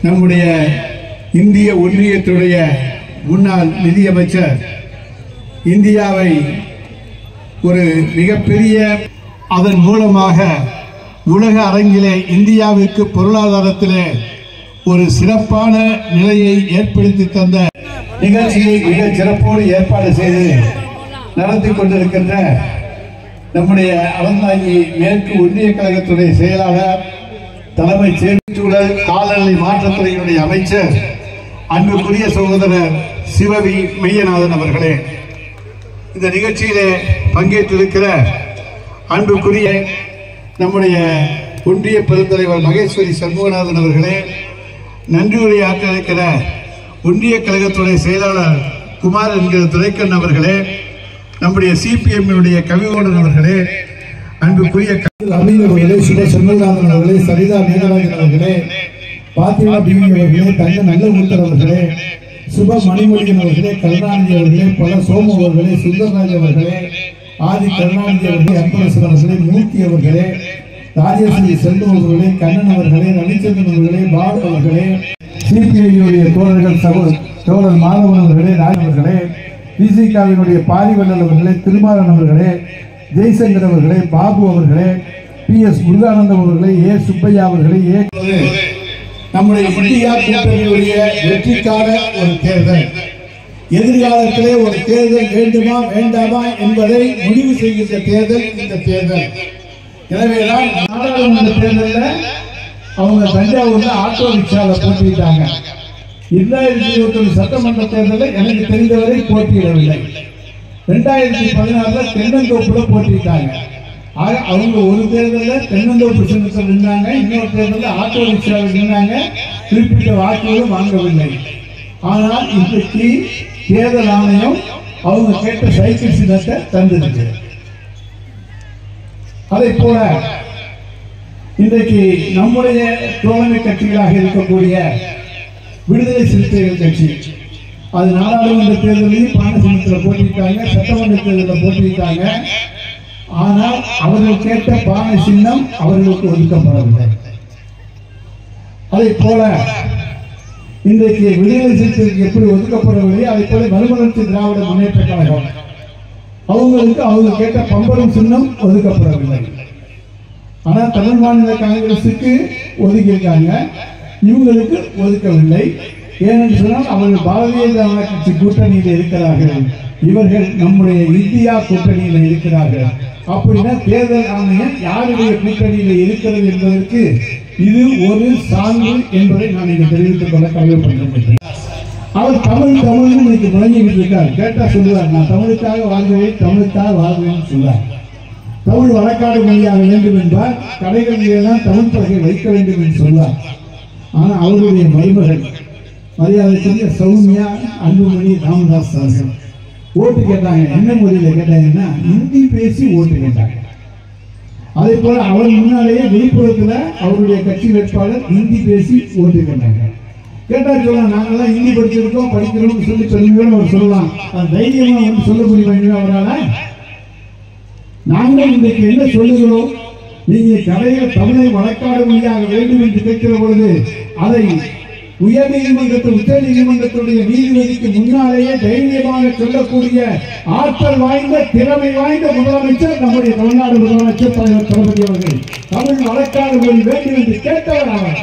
நம்முடைய இந்திய ஒன்றியத்துடைய முன்னாள் நிதியமைச்சர் இந்தியாவை ஒரு மிகப்பெரிய அதன் மூலமாக உலக அரங்கிலே இந்தியாவிற்கு பொருளாதாரத்திலே ஒரு சிறப்பான நிலையை ஏற்படுத்தி தந்த நிகழ்ச்சியை மிக சிறப்போடு ஏற்பாடு செய்து நடத்தி கொண்டிருக்கின்ற நம்முடைய அறந்தாங்கி மேற்கு ஒன்றிய கழகத்துடைய செயலாளர் தலைமை சுற்றுச்சூழல் காலநிலை மாற்றத்துறையினுடைய அமைச்சர் அன்புக்குரிய சகோதரர் சிவவி மெய்யநாதன் அவர்களே, இந்த நிகழ்ச்சியிலே பங்கேற்றிருக்கிற அன்புக்குரிய நம்முடைய ஒன்றிய பெருந்தலைவர் மகேஸ்வரி சண்முகநாதன் அவர்களே, நன்றி உரையாற்ற இருக்கிற ஒன்றிய கழகத்துடைய செயலாளர் குமார் என்கிற துரைக்கண் அவர்களே, நம்முடைய சிபிஎம்னுடைய கவிகோடன் அவர்களே, அன்புக்குரிய அமீன் அவர்களே, சுப சண்முகநாதன் அவர்களே, சரிதா மேகராஜன் அவர்களே, பாத்திமா பிபி அவர்களே, தங்க நல்ல ஊத்தர் அவர்களே, சுப மணிமொழியன் அவர்களே, கருணாநிதி அவர்களே, பல சோமு அவர்களே, சுந்தரராஜ் அவர்களே, ஆதி கருணாநிதி அவர்களே, அன்பரசன் அவர்களே, மூர்த்தி அவர்களே, ராஜேஸ்வரி செல்வம் அவர்களே, கண்ணன் அவர்களே, ரவிச்சந்திரன் அவர்களே, பாபு அவர்களே, சிபிஐயுடைய தோழர்கள் தோழர் மாதவன் அவர்களே, ராஜ் அவர்களே, பிசிகாவினுடைய பாரிவல்லல் அவர்களே, திருமாறன் அவர்களே, ஜெய்சங்கர் அவர்களே, பாபு அவர்களே, PS முருகானந்தம் அவர்களே, ஏ சுப்பையா அவர்களே, நம்முடைய இந்தியா கூட்டணியுடைய வெற்றிக்கான ஒரு தேர்தல், எதிர்காலத்திலே ஒரு தேர்தல் வேண்டுமா வேண்டாமா என்பதை முடிவு செய்கின்ற தேர்தல் இந்த தேர்தல். எனவேதான் நாடாளுமன்ற தேர்தலில் அவங்க தஞ்சாவூர்ல ஆட்டோ ரிக்ஷாவில் போட்டிட்டாங்க. 2021 சட்டமன்ற தேர்தலில் எனக்கு தெரிந்தவரை போட்டியிடவில்லை. 2016 தென்னந்தோப்புல போட்டிட்டாங்க. அவங்க ஒரு தேர்தலில் தென்னந்தோப்பு சின்னத்தில் நின்றாங்க, இன்னொரு தேர்தலில் ஆட்டோ ரிக்ஷாவில் நின்றாங்க, குறிப்பிட்ட வாக்குகளும் வாங்கவில்லை. ஆனால் இன்றைக்கு தேர்தல் ஆணையம் அவங்க கேட்ட சைக்கிள் சின்னத்தை தந்திருக்கு. அதை போல இன்றைக்கு நம்முடைய தோழமை கட்சிகளாக இருக்கக்கூடிய விடுதலை சிறுத்தைகள் கட்சி, அது நாடாளுமன்ற தேர்தலையும் பான சின்னத்தில் போட்டிட்டாங்க, சட்டமன்ற தேர்தலில் போட்டிட்டாங்க. ஆனால் அவர்கள் கேட்ட பானை சின்னம் அவர்களுக்கு ஒதுக்கப்படவில்லை. அதை போல இன்றைக்கு விடுதலை சிறுத்தைகளுக்கு எப்படி ஒதுக்கப்படவில்லை, அதை போல மறுமலர்ச்சி திராவிட முன்னேற்ற கழகம் அவங்களுக்கு அவங்க கேட்ட பம்பரம் சின்னம் ஒதுக்கப்படவில்லை. ஆனால் தமிழ் மாநில காங்கிரசுக்கு ஒதுக்கியிருக்காங்க, இவங்களுக்கு ஒதுக்கவில்லை. ஏனென்று சொன்னால் அவர்கள் பாரதிய ஜனதா கட்சி கூட்டணியில் இருக்கிறார்கள், இவர்கள் நம்முடைய இந்தியா கூட்டணியில் இருக்கிறார்கள். அப்படின்னா தேர்தல் ஆணையம் யாருடைய கூட்டணியில் இருக்கிறது என்பதற்கு இது ஒரு சான்று என்பதை நான் இங்கே தெரிவித்துக் கொள்ள கடமைப்பட்டிருக்கிறேன். அவர் தமிழ் இன்னைக்கு முழங்கிட்டு இருக்கார். கேட்டா சொல்லுவார், நான் தமிழுக்காக வாழ்கிறேன், தமிழுக்காக வாழ்கிறேன்னு சொல்லுவார். தமிழ் வழக்காடு மொழியாக வேண்டும் என்பார், கடைகளிலெல்லாம் தமிழ் பலகை வைக்க வேண்டும் என்று சொல்வார். ஆனால் அவருடைய மருமகள் மரியாதைக்குரிய சௌமியா அன்புமணி ராமதாஸ் அவர்கள் ஓட்டு கேட்டாங்க. என்ன மொழியில கேட்டாங்கன்னா ஹிந்தி பேசி ஓட்டு கேட்டாங்க. அதே போல அவர் முன்னாலேயே விழுப்புரத்தில் அவருடைய கட்சி வேட்பாளர் ஹிந்தி பேசி ஓட்டு கேட்டாங்க. கேட்டா சொல்லலாம், நாங்கெல்லாம் ஹிந்தி படிச்சிருக்கோம் படிக்கிறோம்னு சொல்லி பெருமையோடு அவர் சொல்லலாம். அது தைரியமா வந்து சொல்ல முடியும் அவரால். நாங்கள் இன்றைக்கு என்ன சொல்லுகிறோம், நீங்க கடையில் தமிழை வழக்காடு மொழியாக வேண்டும் என்று கேட்கிற பொழுது அதை உயர் நீதிமன்றத்தில் உச்ச நீதிமன்றத்துடைய நீதிபதிக்கு முன்னாலேயே தைரியமாக சொல்லக்கூடிய ஆற்றல் வாய்ந்த திறமை வாய்ந்த முதலமைச்சர் நம்முடைய தமிழ்நாடு முதலமைச்சர் தலைவர் தளபதி அவர்கள். தமிழ் வழக்காடு மொழி வேண்டும் என்று கேட்டவர் அவர்.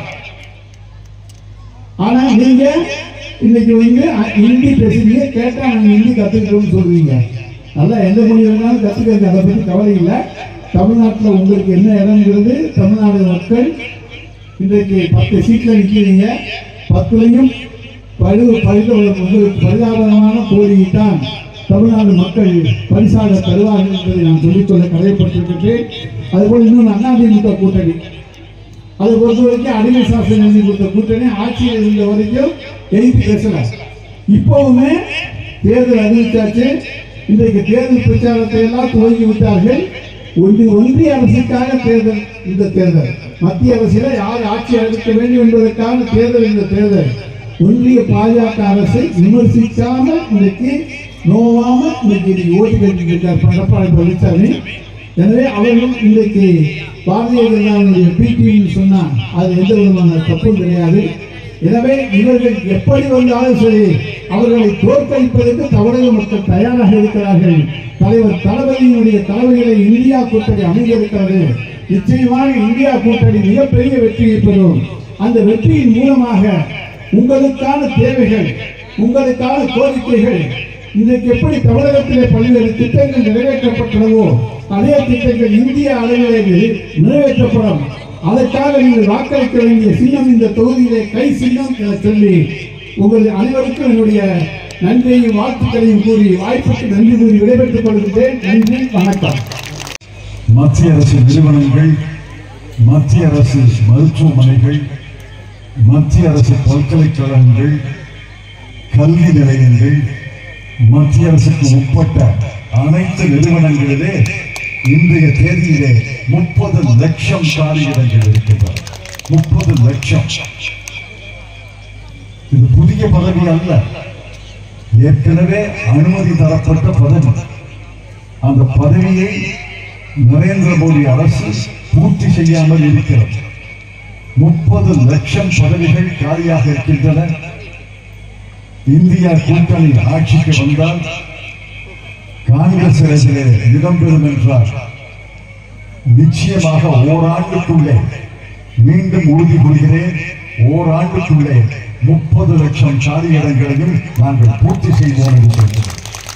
ஆனா நீங்க இன்னைக்கு வந்து ஹிந்தி பேசுறீங்க, கேட்டா நாங்க ஹிந்தி கத்துக்கிட்டோம்னு சொல்றீங்க. நல்லா எந்த மொழி வேணாலும் கத்துக்கிறது, அதை பற்றி கவலை இல்லை. தமிழ்நாட்டில் உங்களுக்கு என்ன இடம்ங்கிறது, தமிழ்நாடு மக்கள் இன்றைக்கு 10 சீட்ல நிற்கிறீங்க, 10லையும் உங்களுக்கு பரிதாபமான தோல்வியைத்தான் தமிழ்நாடு மக்கள் பரிசாக தருவார்கள் என்பதை நான் சொல்லிக்கொள்ள கடமைப்பட்டிருக்கிறேன். அதுபோல் இன்னொன்று அதிமுக கூட்டணி, அதை பொறுத்த வரைக்கும் அடிமை சாசனம் எழுதி கொடுத்த கூட்டணி ஆட்சியில் இருந்த வரைக்கும் எழுதி பேசல. இப்பவுமே தேர்தல் அறிவித்தாச்சு. இன்றைக்கு தேர்தல் பிரச்சாரத்தை எல்லாம் துவங்கி விட்டார்கள். ஒன்றிய அரசுக்காக தேர்தல் இந்த தேர்தல், மத்திய அரசில் யார் ஆட்சி அமைக்க வேண்டும் என்பதற்கான தேர்தல் இந்த தேர்தல். ஒன்றிய பாஜக அரசை விமர்சிக்காமல் இன்றைக்கு நோவாம இன்னைக்கு ஓட்டு கேட்டிருக்கார் எடப்பாடி பழனிசாமி. எனவே அவர்கள் இன்றைக்கு பாரதிய ஜனதாவுடைய பிடின்னு சொன்னா அது எந்த விதமான தப்பும் கிடையாது. எனவே இவர்கள் எப்படி வந்தாலும் சரி அவர்களை தோற்கடிப்பதற்கு தமிழக மக்கள் தயாராக இருக்கிறார்கள். தலைவர் தளபதியினுடைய தலைமையிலே இந்தியா கூட்டணி அமைந்திருக்கிறது. நிச்சயமாக இந்தியா கூட்டணி மிகப்பெரிய வெற்றியை பெறும். அந்த வெற்றியின் மூலமாக உங்களுக்கான தேவைகள், உங்களுக்கான கோரிக்கைகள், இன்றைக்கு எப்படி தமிழகத்திலே பல்வேறு திட்டங்கள் நிறைவேற்றப்பட்டுள்ளதோ அதே திட்டங்கள் இந்திய அளவிலே நிறைவேற்றப்படும். அதற்காக நீங்கள் வாக்களிக்க வேண்டிய சின்னம் இந்த தொகுதியிலே கை சின்னம் என சொல்லி உங்கள் அனைவருக்கும் என்னுடைய நன்றியையும் வாழ்த்துக்களையும் கூறி வாய்ப்புக்கு நன்றி கூறி விடைபெற்றுக் கொள்கிறேன். நன்றி, வணக்கம். மத்திய அரசு நிறுவனங்கள், மத்திய அரசு மருத்துவமனைகள், மத்திய அரசு பல்கலைக்கழகங்கள், கல்வி நிலையங்கள், மத்திய அரசுக்கு உட்பட்ட அனைத்து நிறுவனங்களிலே இன்றைய தேதியிலே 30 லட்சம் காலியிடங்கள் இருக்கின்றன. 30 லட்சம். இது புதிய பதவி அல்ல, ஏற்கனவே அனுமதி தரப்பட்ட பதவி. அந்த பதவியை நரேந்திர மோடி அரசு பூர்த்தி செய்யாமல் இருக்கிறது. 30 லட்சம் பதவிகள் காலியாக இருக்கின்றன. இந்தியா கூட்டணி ஆட்சிக்கு வந்தால் காங்கிரஸ் அரசிலே இடம்பெறும் என்றார். நிச்சயமாக ஓராண்டுக்குள்ளே, மீண்டும் உறுதி கொள்கிறேன், ஓராண்டுக்குள்ளே 30 லட்சம் காலியிடங்களையும் நாங்கள் பூர்த்தி செய்வோம் என்று சொல்கிறோம்.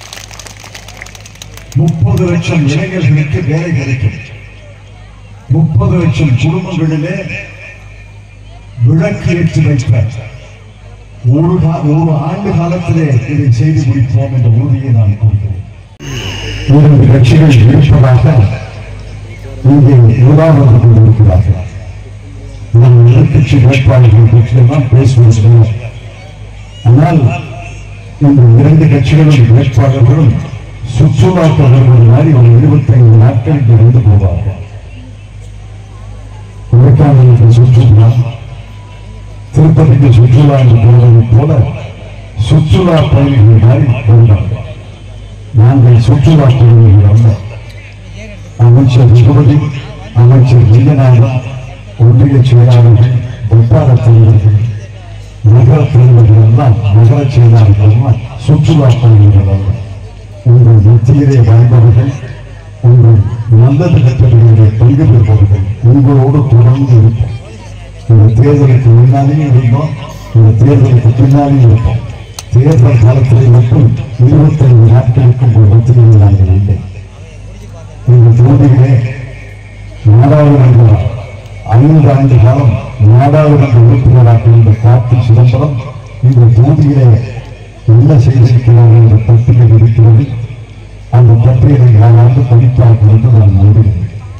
30 லட்சம் இளைஞர்களுக்கு வேலை கிடைக்கும். 30 லட்சம் குடும்பங்களிலே விளக்கு ஏற்றி வைப்ப ஒரு ஆண்டு காலத்திலே இதை செய்து முடிப்போம் என்ற உறுதியை நான் கூறுகிறேன். 2 கட்சிகள் இருப்பதாக இங்கே விவாதம் வந்து கொண்டிருக்கிறார்கள். நாம் எதிர்கட்சி வேட்பாளர்கள் பற்றியெல்லாம் பேசுவதில்லை. ஆனால் இந்த 2 கட்சிகளும் வேட்பாளர்களும் சுற்றுலா தொடர்பு மாதிரி ஒரு 25 நாட்கள் இங்கே வந்து போவார்கள். கொடைக்கானலுக்கு சுற்றுலா, திருப்பதிக்கு சுற்றுலா என்று போவதை போல சுற்றுலா பயணிகள் மாதிரி வருவார்கள். நாங்கள் சுற்றுலா பயணிகள் அல்ல. அமைச்சர் திருப்பதி, அமைச்சர் விஜயநாதன், ஒன்றிய செயலாளர்கள், வட்டார தலைவர்கள், நகர தலைவர்கள் எல்லாம், நகர செயலாளர்கள் எல்லாம் சுற்றுலா பயணிகள் அல்ல. உங்கள் மத்தியிலே வாழ்பவர்கள், உங்கள் நல்லது கட்டளையிலே பங்கு பெறுபவர்கள் உங்களோடு தொடர்ந்து இருப்போம். இந்த தேர்தலுக்கு முன்னாலேயும் இருப்போம், இந்த தேர்தலுக்கு பின்னாலேயும் இருப்போம். தேர்தல் காலத்தில் மட்டும் 25 நாட்களுக்கு உங்கள் மத்தியில் நாங்கள் இல்லை. இந்த தொகுதியிலே நாடாளுமன்ற 5 ஆண்டு காலம் நாடாளுமன்ற உறுப்பினராக இருந்த கார்த்தி சிதம்பரம் இந்த தொகுதியிலே என்ன செய்திருக்கிறார்கள் என்ற பட்டியல் இருக்கிறது. அந்த பட்டியலை யாராவது படிப்பார்கள் என்று நான் நம்புகிறேன்.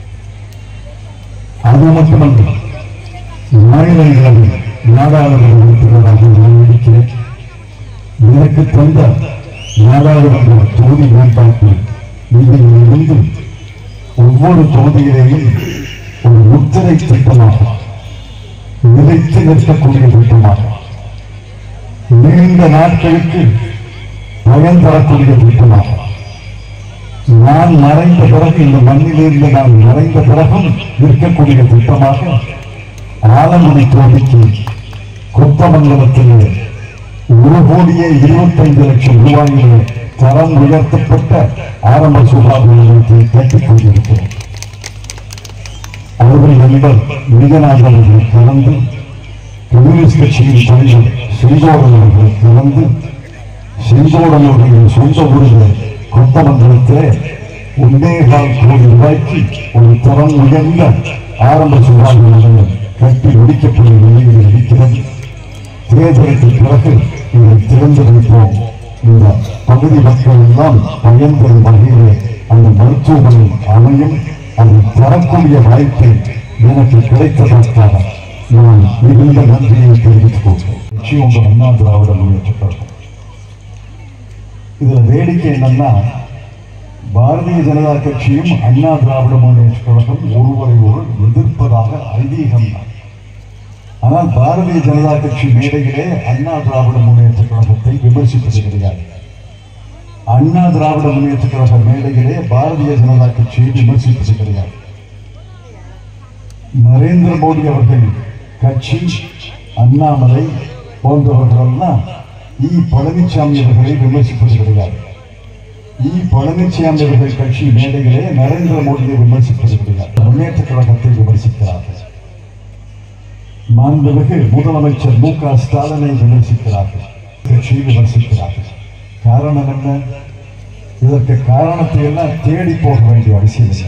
அது மட்டுமல்ல, மாநிலங்களவை நாடாளுமன்ற உறுப்பினராக நான் இருக்கிறேன். எனக்கு தந்த நாடாளுமன்ற தொகுதி மேம்பாட்டில் நிதியிலிருந்து ஒவ்வொரு தொகுதியிலேயும் ஒரு முத்திரை திட்டமாக, நிலைத்து நிற்கக்கூடிய திட்டமாக, நீண்ட நாட்களுக்கு பயன் தரக்கூடிய திட்டமாக, நான் மறைந்த பிறகு, இந்த மண்ணிலிருந்து நான் மறைந்த பிறகும் இருக்கக்கூடிய திட்டமாக ஆலங்குடி தொகுதிக்கு கொத்தமங்கலத்திலே 1,25,00,000 ரூபாயிலே தரம் உயர்த்தப்பட்ட ஆரம்ப சுகாதார நிலையத்தை கட்டிக் கொண்டிருக்கிறோம். அவர்கள் நண்பர் விஜயநாதன் அவர்கள் கலந்து, கம்யூனிஸ்ட் கட்சியின் தலைவர் செங்கோடன் அவர்கள் கலந்து, செங்கோடன் அவர்களின் சொந்த ஊரில் கொத்தமங்கலத்திலே 1.25 கோடி ரூபாய்க்கு ஒரு தரம் உயர்ந்த ஆரம்ப சுகாதார நிலையம் கட்டி முடிக்கப்படும் நிலையில் இருக்கிறது. தேர்தலுக்கு பிறகு இதை திறந்து வைப்போம். இந்த பகுதி மக்கள் எல்லாம் பயன்பெறும் வகையிலே அந்த மருத்துவமனை அமையும். அதை தரக்கூடிய வாய்ப்பை எனக்கு கிடைத்ததற்காக நான் மிகுந்த நன்றியை தெரிவித்துக் கொள்கிறேன். உங்கள் அண்ணா திராவிட முன்னேற்றக் கழகம். இதுல வேடிக்கை என்னன்னா, பாரதிய ஜனதா கட்சியும் அண்ணா திராவிட முன்னேற்றக் கழகம் ஒருவரை ஒருவர் எதிர்ப்பதாக ஐதீகம். ஆனால் பாரதிய ஜனதா கட்சி மேடையிலே அண்ணா திராவிட முன்னேற்றக் கழகத்தை விமர்சிப்பது கிடையாது. அண்ணா திராவிட முன்னேற்றக் கழக மேடையிலே பாரதிய ஜனதா கட்சியை விமர்சிப்பது கிடையாது. நரேந்திர மோடி அவர்கள் கட்சி, அண்ணாமலை, போன்றவர்களெல்லாம் பழனிசாமி அவர்களை விமர்சிப்பது கிடையாது. பழனிசாமி அவர்கள் கட்சி மேடைகளே நரேந்திர மோடியை விமர்சிப்பது கிடையாது. முன்னேற்ற கழகத்தை விமர்சிக்கிறார்கள். மாண்புமிகு முதலமைச்சர் மு.க. ஸ்டாலினை விமர்சிக்கிறார்கள். கட்சியை விமர்சிக்கிறார்கள். காரணம் என்ன? இதற்கு காரணத்தை எல்லாம் தேடி போக வேண்டிய அவசியம் இல்லை.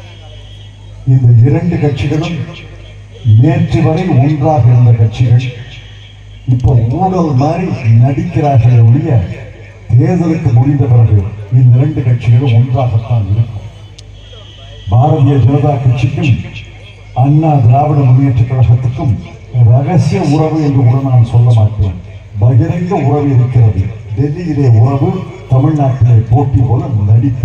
இந்த இரண்டு கட்சிகளும் நேற்று வரை ஒன்றாக இருந்த கட்சிகள் இப்போ ஊழல் மாதிரி நடிக்கிறார்கள் ஒழிய தேர்தலுக்கு முடிந்த பிறகு இந்த இரண்டு கட்சிகளும் ஒன்றாகத்தான் இருக்கும். பாரதிய ஜனதா கட்சிக்கும் அண்ணா திராவிட முன்னேற்ற கழகத்துக்கும் ரகசிய உறவு என்று கூட நான் சொல்ல மாட்டேன். பகிரங்க உறவு இருக்கிறது. டெல்லியிலே உறவு, தமிழ்நாட்டிலே போட்டி போல நடிப்பு.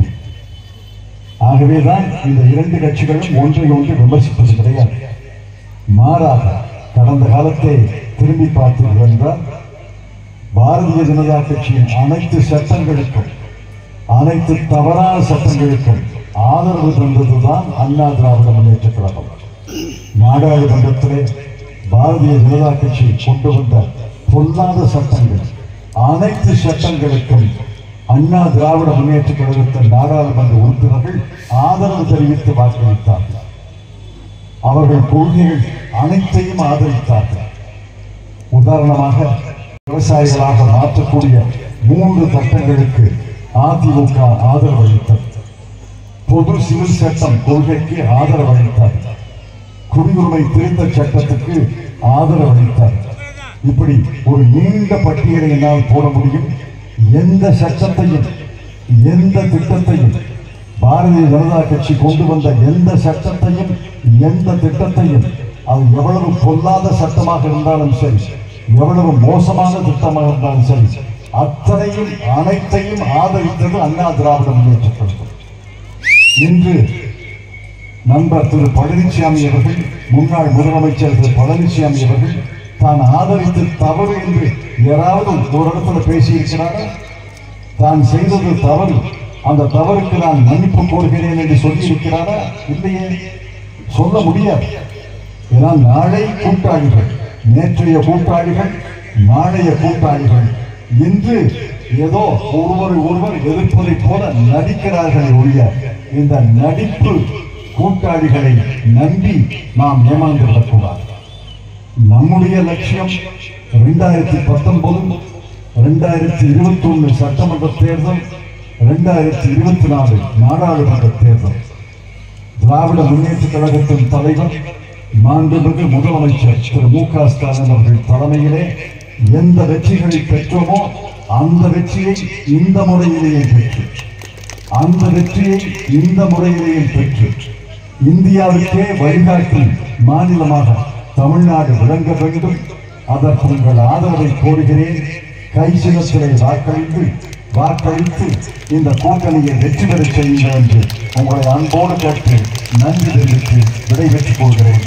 ஆகவேதான் இந்த இரண்டு கட்சிகளும் ஒன்றை ஒன்று விமர்சிப்பது கிடையாது. மாறாக கடந்த காலத்தை திரும்பி பார்த்தீர்கள் என்றால் பாரதிய ஜனதா கட்சியின் அனைத்து சட்டங்களுக்கும், அனைத்து தவறான சட்டங்களுக்கும் ஆதரவு தந்ததுதான் அண்ணா திராவிட முன்னேற்ற கழகம். நாடாளுமன்றத்திலே பாரதிய ஜனதா கட்சி கொண்டு வந்த பொல்லாத சட்டங்கள், அனைத்து சட்டங்களுக்கும் அண்ணா திராவிட முன்னேற்ற கழகத்தின் நாடாளுமன்ற உறுப்பினர்கள் ஆதரவு தெரிவித்து வாக்களித்தார்கள். அவர்கள் கொள்கைகள் அனைத்தையும் ஆதரித்தார்கள். உதாரணமாக விவசாயிகளாக மாற்றக்கூடிய 3 சட்டங்களுக்கு அதிமுக ஆதரவு அளித்தது. பொது சிவில் சட்டம் கொள்கைக்கு ஆதரவு அளித்தார். குடியுரிமை திருத்த சட்டத்துக்கு ஆதரவு அளித்தார். இப்படி ஒரு நீண்ட பட்டியலை என்னால் போட முடியும். எந்த சட்டத்தையும், எந்த திட்டத்தையும், பாரதிய ஜனதா கட்சி கொண்டு வந்த எந்த சட்டத்தையும், எந்த திட்டத்தையும், அது எவ்வளவு பொல்லாத சட்டமாக இருந்தாலும் சரி, எவ்வளவு மோசமான திட்டமாக இருந்தாலும் சரி, அத்தனையும் அனைத்தையும் ஆதரித்தது அண்ணா திராவிட முன்னேற்ற கழகம். இன்று நண்பர் திரு பழனிசாமி அவர்கள், முன்னாள் முதலமைச்சர் திரு பழனிசாமி அவர்கள் தான் ஆதரித்து தவறு என்று யாராவது ஒரு இடத்துல பேசியிருக்கிறாரா? தான் செய்தது தவறு, அந்த தவறுக்கு நான் மன்னிப்பு கோருகிறேன் என்று சொல்லியிருக்கிறாரா? இல்லையே, சொல்ல முடியாது. ஏன்னா நாளை கூட்டாளிகள், நேற்றைய கூட்டாளிகள், நாளைய கூட்டாளிகள் இன்று ஏதோ ஒருவர் எதிர்ப்பதை போல நடிக்கிறார்கள் ஒழிய இந்த நடிப்பு கூட்டாளிகளை நம்பி நாம் ஏமாந்துவிடக்கூடாது. நம்முடைய லட்சியம் 2019, 2021 சட்டமன்ற தேர்தல், 2024 நாடாளுமன்ற தேர்தல். திராவிட முன்னேற்ற கழகத்தின் தலைவர் மாண்புமிகு முதலமைச்சர் திரு மு.க. ஸ்டாலின் அவர்கள் தலைமையிலே எந்த வெற்றிகளை பெற்றோமோ அந்த வெற்றியை இந்த முறையிலேயே பெற்று, அந்த வெற்றியை இந்த முறையிலேயே பெற்று இந்தியாவுக்கே வழிகாட்டும் மாநிலமாக தமிழ்நாடு விளங்க வேண்டும். அதற்கு உங்கள் ஆதரவை கோருகிறேன். கை சின்னத்திலே வாக்களித்து இந்த கூட்டணியை வெற்றி பெற செய்யுங்கள் என்று உங்களை அன்போடு கேட்டு நன்றி தெரிவித்து விடைபெற்றுக் கொள்கிறேன்.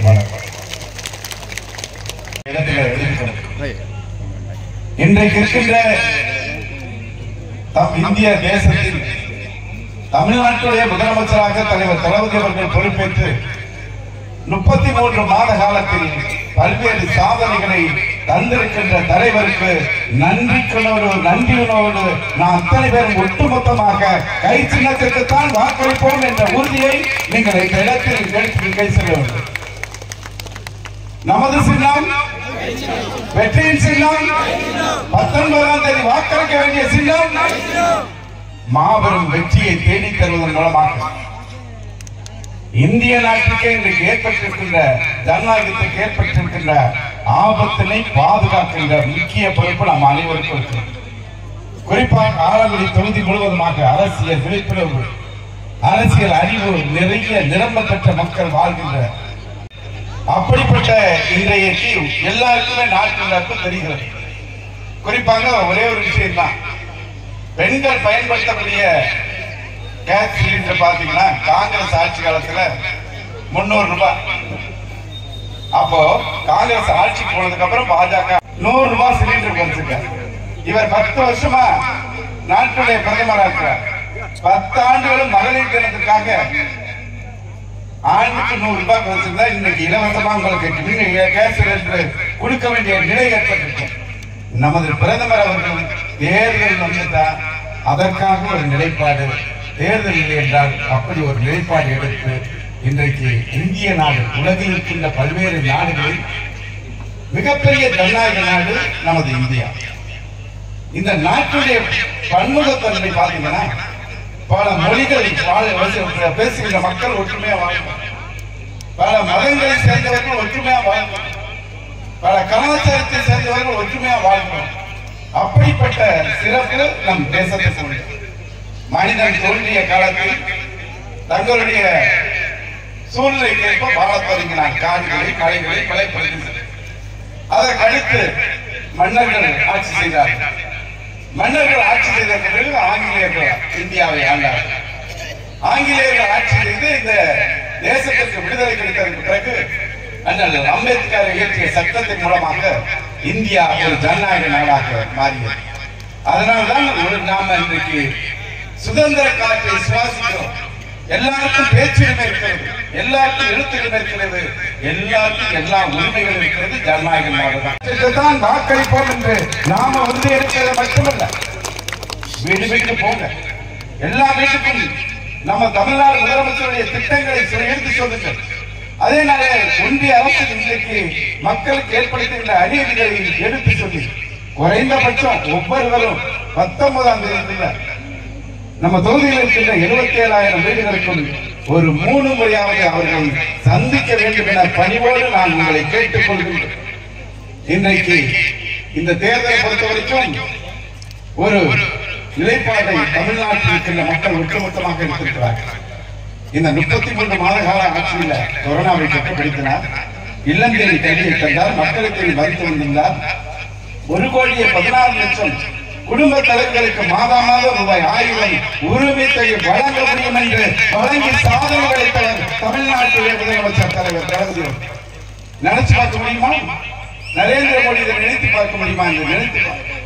இன்றைக்கு இருக்கின்ற இந்திய தேசத்தில் தமிழ்நாட்டுடைய முதலமைச்சராக தலைவர் தளபதி அவர்கள் பொறுப்பேற்று 33 மாத காலத்தில் பல்வேறு சாதனைகளை தந்திருக்கின்ற தலைவருக்கு நன்றியுணர்வோடு நாம் அத்தனை பேரும் ஒட்டுமொத்தமாக கை சின்னத்திற்குத்தான் வாக்களிப்போம் என்ற உறுதியை நீங்கள் இந்த இடத்தில் எடுத்து கை செல்ல வேண்டும். நமது சின்னம் வெற்றியின் சின்னம், 19ஆம் தேதி வாக்களிக்க வேண்டிய சின்னம். மாபெரும் வெற்றியை தேடி தருவதன் மூலமாக இந்திய நாட்டுக்கே இன்றைக்கு ஏற்பட்டிருக்கின்ற ஜனநாயகத்துக்கு ஏற்பட்டிருக்கின்ற ஆபத்தினை பாதுகாக்கின்ற முக்கிய பொறுப்பு நாம் அனைவருக்கும் இருக்கிறது. குறிப்பாக ஆலங்குடி தொகுதி முழுவதுமாக அரசியல் விழிப்புணர்வு, அரசியல் அறிவு நிறைய நிரம்ப பெற்ற மக்கள் வாழ்கின்ற அப்படிப்பட்ட இன்றைய எல்லாருக்குமே நாட்டு தெரிகிறது. குறிப்பாக ஒரே ஒரு விஷயம் தான், பெண்கள் பயன்படுத்தக்கூடிய கேஸ் சிலிண்டர் பாத்தீங்கன்னா காங்கிரஸ் ஆட்சி காலத்துல 300 ரூபாய். அப்போ காங்கிரஸ் ஆட்சிக்கு போனதுக்கு அப்புறம் பாஜக 100 ரூபாய் சிலிண்டர் குறைச்சிருக்காரு. இவர் 10 வருஷமா நாட்டுடைய பிரதமராக இருக்கிறார். 10 ஆண்டுகளும் மகளிர் தினத்துக்காக ஆண்டுக்கு 100 ரூபாய் குறைச்சிருந்தா இன்னைக்கு இலவசமா உங்களுக்கு கேஸ் சிலிண்டர் கொடுக்க வேண்டிய நிலை ஏற்பட்டிருக்கு. நமது பிரதமர் அவர்கள் தேர்தல் வந்துட்டா அதற்காக ஒரு நிலைப்பாடு, தேர்தல் இல்லை என்றால் அப்படி ஒரு நிலைப்பாடு எடுத்து இன்றைக்கு இந்திய நாடு உலகில் இருக்கின்ற பல்வேறு நாடுகளில் மிகப்பெரிய ஜனநாயக நாடு நமது இந்தியா. இந்த நாட்டுடைய பன்முகத்தன்மை பார்த்தீங்கன்னா பல மொழிகள் பேசுகின்ற மக்கள் ஒற்றுமையா வாழ்வாங்க, பல மதங்களை சேர்ந்தவர்கள் ஒற்றுமையா வாழ்வாங்க, பல கலாச்சாரத்தை சேர்ந்தவர்கள் ஒற்றுமையா வாழ்வாங்க. அப்படிப்பட்ட சிறப்பு நம் தேசத்துக்கு உண்டு. மனிதன் தோன்றிய காலத்தில் தங்களுடைய சூழ்நிலைக்கேற்ப வாழத் தொடங்கினார். காடுகளை மலைகளை மலைப்படுத்தி அதற்கு அடுத்து மன்னர்கள் ஆட்சி செய்தார்கள். மன்னர்கள் ஆட்சி செய்த பிறகு ஆங்கிலேயர்கள் இந்தியாவை ஆண்டார்கள். ஆங்கிலேயர்கள் ஆட்சி செய்து இந்த தேசத்திற்கு விடுதலை கிடைத்ததற்கு பிறகு அண்ணல் அம்பேத்கர் இயற்றிய சட்டத்தின் மூலமாக இந்தியா ஒரு ஜனநாயக நாடாக மாறியது. அதனால்தான் நாம இன்றைக்கு சுதந்திர காற்றை சுவாசிக்கிறோம். எல்லாருக்கும் பேச்சுரிமை இருக்கிறது, எல்லாருக்கும் எழுத்துரிமை இருக்கிறது, எல்லாருக்கும் எல்லா உரிமைகளும் இருக்கிறது. ஜனநாயக நாடுதான் வாக்களிப்போம் என்று நாம வந்து இருக்கிறது மட்டுமல்ல, வீடு வீட்டு போங்க, எல்லா வீட்டுக்கும் நம்ம தமிழ்நாடு முதலமைச்சருடைய திட்டங்களை எடுத்து சொல்லுங்கள். அதே நாள ஒன்றிய அரசு இன்றைக்கு மக்களுக்கு ஏற்படுத்துகின்ற அநீதிகளை எடுத்து சொல்லி குறைந்தபட்சம் ஒவ்வொருவரும் 19ஆம் தேதி நம்ம தொகுதியில் இருக்கின்ற 77,000 வீடுகளுக்கும் ஒரு 3 முறையாவது அவர்களை சந்திக்க வேண்டும் என பணிவோடு நான் உங்களை கேட்டுக் கொள்கின்றேன். இன்றைக்கு இந்த தேர்தலை பொறுத்தவரைக்கும் ஒரு நிலைப்பாட்டை தமிழ்நாட்டில் இருக்கின்ற மக்கள் ஒட்டுமொத்தமாக எடுத்திருக்கிறார்கள். இந்த 33 மாத கால ஆட்சியில் கொரோனாவை கட்டுப்படுத்தினார், இல்லந்தேடி கல்வியை தந்தார், மக்களுக்கு மருத்துவம் வந்திருந்தார், 1,14,00,000 குடும்ப தலைவர்களுக்கு மாதம் ரூபாய் 1000 உரிமை தொகை வழங்க முடியும் என்று வழங்கி சாதனை படைத்தவர் தமிழ்நாட்டுடைய முதலமைச்சர் தலைவர் தளபதி. நினைச்சு பார்க்க முடியுமா? நரேந்திர மோடி இதை நினைத்து பார்க்க முடியுமா? என்று நினைத்து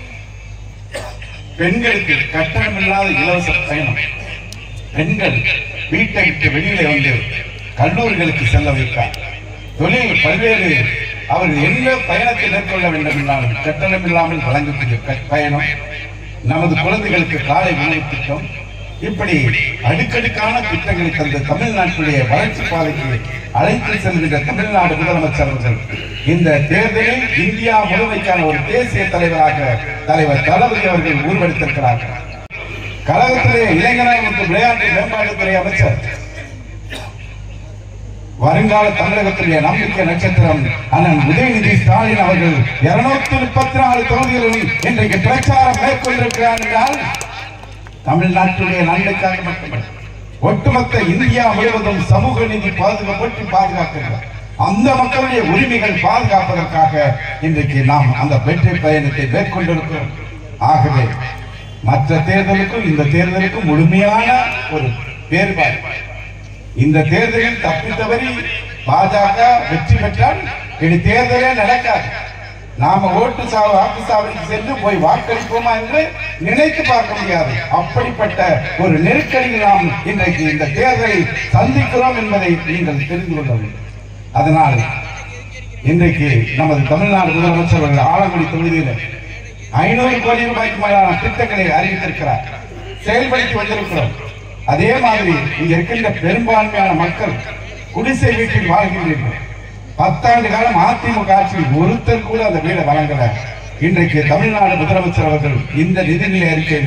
பெண்களுக்கு கட்டணம் இல்லாத இலவச பயணம், பெண்கள் வீட்டை விட்டு வெளியில வந்து கல்லூரிகளுக்கு செல்ல வைத்தார். தொழில் பல்வேறு அவர்கள் என்ன பயணத்தை மேற்கொள்ள வேண்டும் என்றாலும் கட்டணம் இல்லாமல் வழங்கக்கூடிய பயணம், நமது குழந்தைகளுக்கு காலை உணவு திட்டம், இப்படி அடுக்கடுக்கான திட்டங்களை தந்த தமிழ்நாட்டுடைய வளர்ச்சி பாதைக்கு அழைத்து செல்கின்ற தமிழ்நாடு முதலமைச்சர் அவர்கள் இந்த தேர்தலில் இந்தியா முழுமைக்கான ஒரு தேசிய தலைவராக தலைவர் தளபதி அவர்கள் உருவெடுத்திருக்கிறார்கள். கழகத்திலே இளைஞர் மற்றும் விளையாட்டு மேம்பாட்டுத்துறை அமைச்சர், வருங்கால தமிழகத்துடைய நம்பிக்கை நட்சத்திரம் அண்ணன் உதயநிதி ஸ்டாலின் அவர்கள் 234 தொகுதிகளில் இன்றைக்கு பிரச்சாரம் மேற்கொண்டிருக்கிறார் என்றால் தமிழ்நாட்டுடைய நன்மைக்காக மட்டுமல்ல, ஒட்டுமொத்த இந்தியா முழுவதும் சமூக நீதி பாதுகாக்கிறார். அந்த மக்களுடைய உரிமைகள் பாதுகாப்பதற்காக இன்றைக்கு நாம் அந்த வெற்றி பயணத்தை மேற்கொண்டிருக்கிறோம். ஆகவே மற்ற தேர்தலுக்கும் இந்த தேர்தலுக்கும் முழுமையான ஒரு வேறுபாடு. இந்த தேர்தலில் தப்பித்தவரி பாஜக வெற்றி பெற்றால் இனி தேர்தலே நடக்காது. நாம வாக்குச்சாவடிக்கு சென்று போய் வாக்களிப்போமா என்று நினைத்து பார்க்க முடியாது. அப்படிப்பட்ட ஒரு நெருக்கடியில் நாம் இன்றைக்கு இந்த தேர்தலை சந்திக்கிறோம் என்பதை நீங்கள் தெரிந்து கொள்ள வேண்டும். அதனால் இன்றைக்கு நமது தமிழ்நாடு முதலமைச்சர் ஆலங்குடி தொகுதியில் 500 கோடி ரூபாய்க்கு மேலான திட்டங்களை அறிவித்திருக்கிறார், செயல்படுத்தி வந்திருக்கிறோம். அதே மாதிரி இங்க இருக்கின்ற பெரும்பான்மையான மக்கள் குடிசை வீட்டில் வாழ்கின்றீர்கள். 10 ஆண்டு காலம் அதிமுக ஆட்சியில் ஒருத்தர் கூட அந்த வீடை வழங்கல. இன்றைக்கு தமிழ்நாடு முதலமைச்சர் அவர்கள் இந்த நிதிநிலை அறிக்கையில்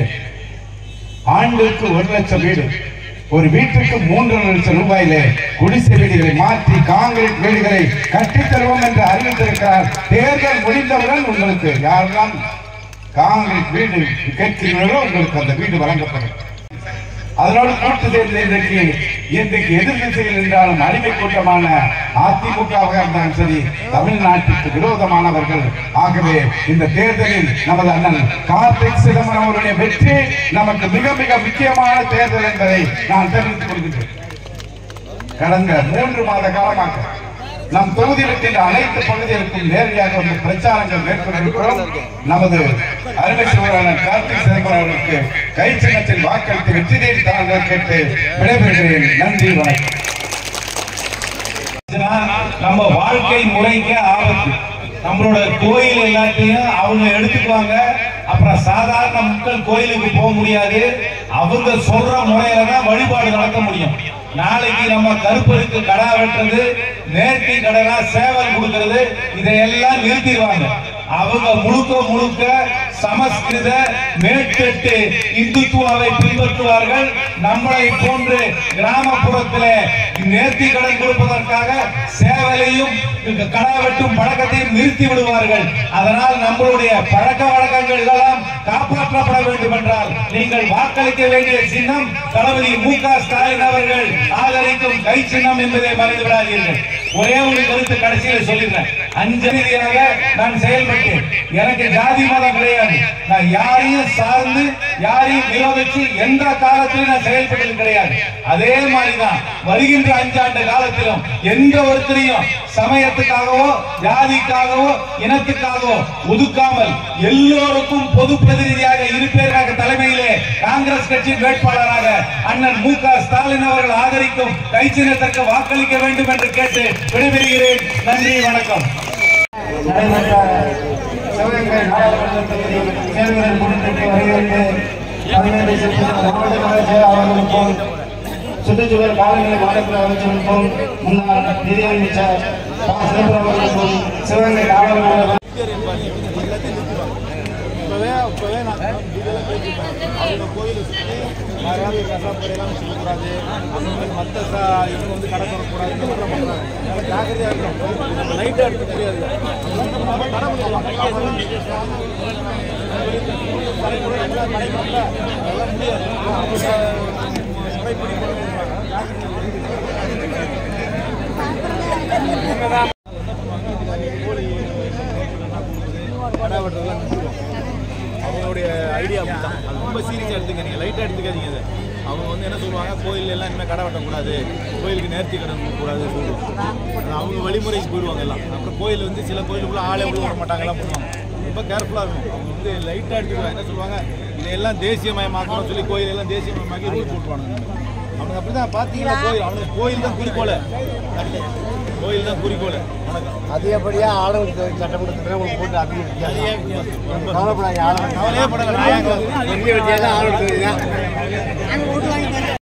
ஆண்டுக்கு 1 லட்சம் வீடு, ஒரு வீட்டுக்கு 3 லட்சம் ரூபாயிலே குடிசை வீடுகளை மாற்றி காங்கிரீட் வீடுகளை கட்டித்தருவோம் என்று அறிவித்திருக்கிறார். தேர்தல் முடிந்தவுடன் உங்களுக்கு யாரெல்லாம் காங்கிரீட் வீடு கேட்கிறீர்களோ உங்களுக்கு அந்த வீடு வழங்கப்படும். அதனோடு கூட்டு சேர்ந்து இன்றைக்கு எதிர் திசையில் என்றாலும் அடிமை கூட்டமான அதிமுகவாக இருந்தாலும் சரி, தமிழ்நாட்டுக்கு விரோதமானவர்கள். ஆகவே இந்த தேர்தலில் நமது அண்ணன் கார்த்திக் சிதம்பரம் அவருடைய வெற்றி நமக்கு மிக மிக முக்கியமான தேர்தல் என்பதை நான் தெரிவித்துக் கொள்கின்றேன். கடந்த 3 மாத காலமாக நம் தொகுதியில் இருக்கின்ற அனைத்து பகுதிகளுக்கும் நேரடியாக வந்து பிரச்சாரங்கள் மேற்கொண்டிருக்கிறோம். நமது அருமை சகோதரர் கார்த்திக் சிதம்பரம் அவர்களுக்கு கை சின்னத்தில் வாக்களித்து வெற்றி தேடி தாங்கள் கேட்டு விடைபெறுகிறேன். நன்றி, வணக்கம். நம்ம வாழ்க்கை முறைக்கு ஆபத்து. நம்மளோட கோயில் எல்லாத்தையும் அவங்க எடுத்துக்குவாங்க. அப்புறம் சாதாரண மக்கள் கோயிலுக்கு போக முடியாது. அவங்க சொல்ற முறையில தான் வழிபாடு நடக்க முடியும். நாளைக்கு நம்ம கருப்பருக்கு கடா வெட்டுறது, நேர்த்தி கடனா சேவல் கொடுக்கிறது, இதையெல்லாம் நிறுத்திடுவாங்க. அவங்க முழுக்க சமஸ்கிருத மேற்கட்டு இந்துத்துவாவை பின்பற்றுவார்கள். நம்மளை போன்று கிராமப்புறத்தில் நேர்த்தி கடன் கொடுப்பதற்காக சேவலையும் கடா வெட்டும் பழக்கத்தையும் நிறுத்தி விடுவார்கள். அதனால் நம்மளுடைய பழக்க வழக்கங்கள் எல்லாம் காப்பாற்றப்பட வேண்டும் என்றால் நீங்கள் வாக்களிக்க வேண்டிய சின்னம் தளபதி மு.க. ஸ்டாலின் அவர்கள் ஆதரிக்கும் கை சின்னம் என்பதை மறந்து விடாதீர்கள். ஒரே ஒரு கருத்து கடைசியில் சொல்லிடுறேன். 5 ரீதியாக நான் செயல்பட்டேன். எனக்கு ஜாதி மதம் கிடையாது. நான் யாரையும் சார்ந்து யாரையும் விரோதிச்சு எந்த காலத்திலும் நான் செயல்பட்டது கிடையாது. அதே மாதிரிதான் வருகின்ற 5 ஆண்டு காலத்திலும் எந்த ஒருத்தரையும் சமயத்துக்காகவோ ஜாதிக்காகவோ இனத்துக்காகவோ ஒதுக்காமல் எல்லோருக்கும் பொது பிரதிநிதியாக இருப்பேராக தலைமையிலே காங்கிரஸ் கட்சி வேட்பாளராக அண்ணன் மு.க. ஸ்டாலின் அவர்கள் ஆதரிக்கும் கை சின்னத்திற்கு வாக்களிக்க வேண்டும் என்று கேட்டு விடைபெறுகிறேன். நன்றி, வணக்கம். சிவகங்கை நாடாளுமன்ற தொகுதியில் தேர்தல் முடித்துட்டு வருகிறது. 17 மாவட்ட கழக செயலாளர்களுக்கும் சுற்றுச்சூழல் காலநிலை மாற்றத்துறை அமைச்சருக்கும் முன்னாள் நிதியமைச்சர் சிதம்பரம் அவர்களுக்கும் சிவகங்கை நாடாளுமன்ற கோயில் யாராவது கசாப்படையெல்லாம் சொல்லக்கூடாது, மற்ற இவங்க வந்து கடை தரக்கூடாதுன்னு பண்ணுறாங்க. ஜாக்கிரதையாக இருக்கும். நம்ம லைட்டாக எடுக்க முடியாது. அதெல்லாம் முடியாது. கடை வெட்டுறதுலாம் நிறுத்துவோம். அவங்களுடைய ஐடியா அப்படித்தான். அது ரொம்ப சீரியஸாக எடுத்துக்க, நீங்கள் லைட்டாக எடுத்துக்காதீங்க. அதை அவங்க வந்து என்ன சொல்லுவாங்க, கோயில் எல்லாம் இனிமேல் கடை வெட்டக்கூடாது, கோயிலுக்கு நேர்த்தி கடன் கொடுக்கக்கூடாதுன்னு சொல்லுவாங்க. அவங்க வழிமுறைக்கு போயிடுவாங்க எல்லாம். அப்புறம் கோயில் வந்து சில கோயிலுக்குள்ள ஆளே உள்ள வர மாட்டாங்கலாம் பண்ணுவாங்க. ரொம்ப கேர்ஃபுல்லாக இருக்கும். அவங்க வந்து லைட்டாக எடுத்துக்குவாங்க. என்ன சொல்லுவாங்க, இதையெல்லாம் தேசியமயமாக்கணும்னு சொல்லி கோயிலெல்லாம் தேசியமயமாக்கி ரூல் போட்டுருவாங்க. அவனுக்கு அப்படி தான் பார்த்தீங்கன்னா அவனுக்கு கோயில் தான் குறிக்கோள். கோயில் தான் குறிக்கோள். அதிகப்படியாக ஆளுநர் சட்டமன்றத்தில் உங்களுக்கு போட்டு அதிகம் கவலைப்படாங்க. கவலையே படலை. ஆளுநர்